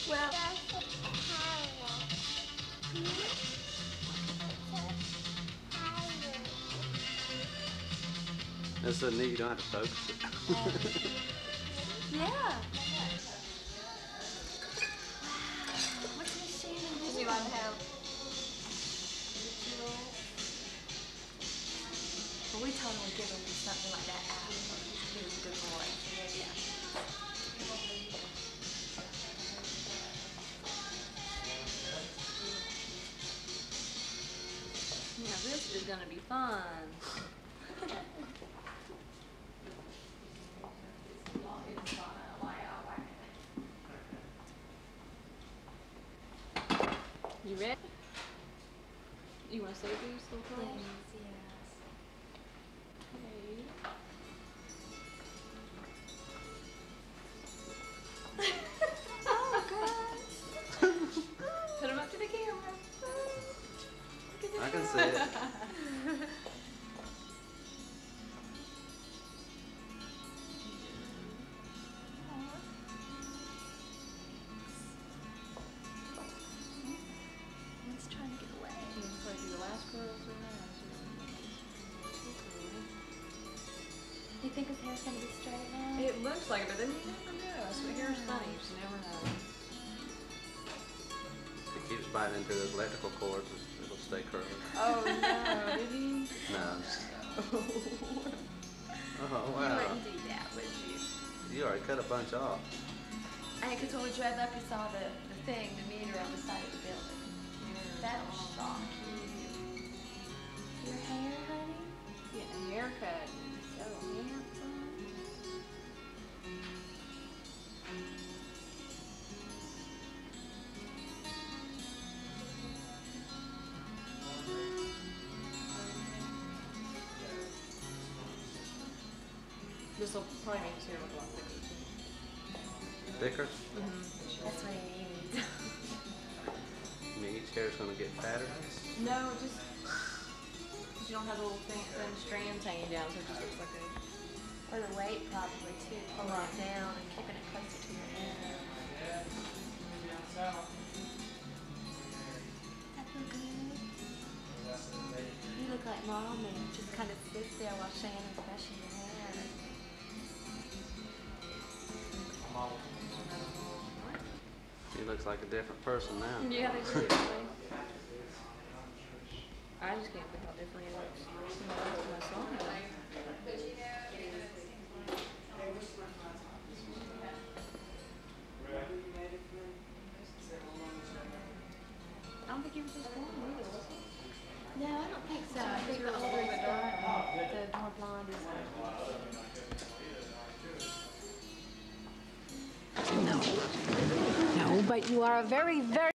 Well, that's so neat. You don't have to focus it. yeah. What's Miss Shannon doing? You want to have? Well, we told him we'd give him something like that after. He was a good boy. Yeah. Now this is going to be fun. You ready? You want to say these little Please, girls? yes. Okay. Oh, gosh. Put them up to the camera. I can see it. He's trying to get away. You want to do the last girls or not? You think his hair's gonna be straight now? It looks like it, but then you never know. Sweet hair is funny. You just never know. If he keeps biting into those electrical cords, it'll stay curly. Oh no, did he? No. Oh, You wow. wouldn't do that, would you? You already cut a bunch off. Because when we drove up, we saw the thing, the meter on the side of the building. That will shock you. Your hair, honey? Getting a haircut. So handsome. This will probably make his hair look a lot thicker too. Thicker? That's what he needs. I mean, each hair's going to get fatter. No, just you don't have little thin strands hanging down, so it just looks like a. Or the weight probably too, pulling it down and keeping it closer to your head. Does that feel good? You look like Mommy. Just kind of sits there while Shannon's brushing your hair. He looks like a different person now. Yeah, they do. I just can't think how different he looks. My son. I don't think he was just born either, was he? No, I don't think so. I think the older it's got, the more blonde is. No, but you are a very, very